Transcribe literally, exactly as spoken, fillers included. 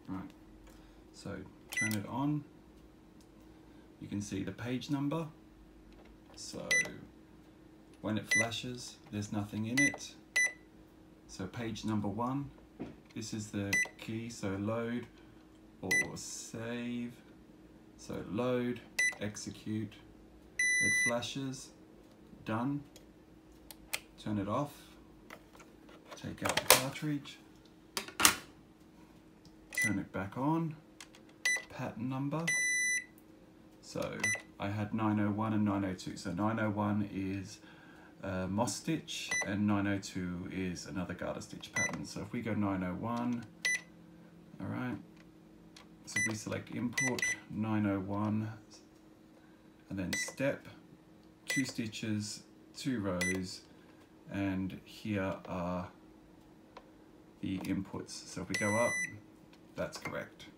Right, so turn it on. You can see the page number. So when it flashes, there's nothing in it. So page number one, this is the key, so load or save. So load, execute, it flashes, done. Turn it off, take out the cartridge, turn it back on, pattern number. So I had nine oh one and nine oh two. So nine oh one is uh, moss stitch and nine oh two is another garter stitch pattern. So if we go nine oh one, all right, so we select import nine oh one and then step, two stitches, two rows, and here are the inputs. So if we go up, that's correct.